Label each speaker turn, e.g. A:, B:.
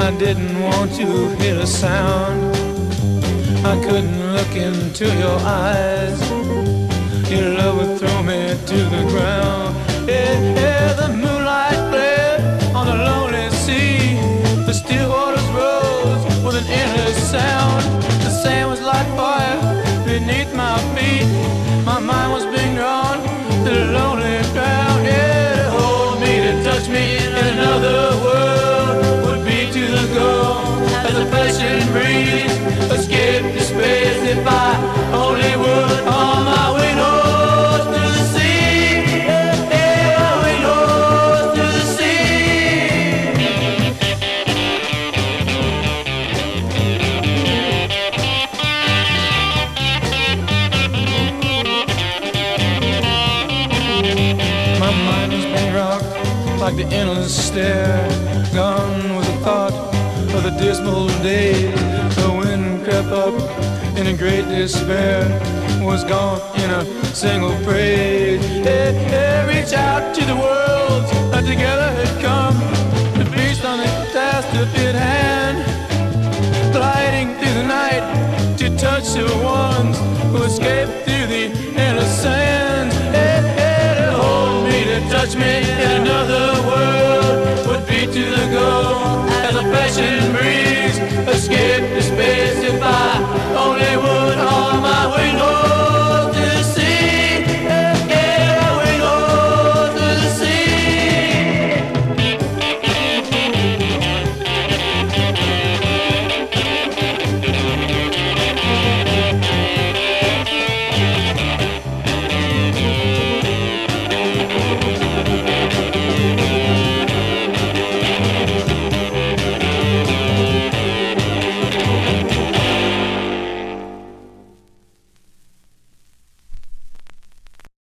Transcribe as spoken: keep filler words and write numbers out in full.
A: I didn't want to hear a sound. I couldn't look into your eyes. Your love would throw me to the ground. Yeah, yeah, the moonlight glared on the lonely sea. The still waters rose with an endless sound. The sand was like fire beneath my feet. My mind was being drawn to the lonely ground. Yeah, to hold me, to touch me in another world would be to the goal. As the passion breeze, escape the space if I only would. On my way north to the sea, yeah, yeah, my way north to the sea. My mind was being rocked like the endless stare. Gone was the thought of the dismal days. The wind crept up in a great despair, was gone in a single phrase. Hey, hey, reach out to the worlds that together had come to feast on the task at hand, gliding through the night to touch the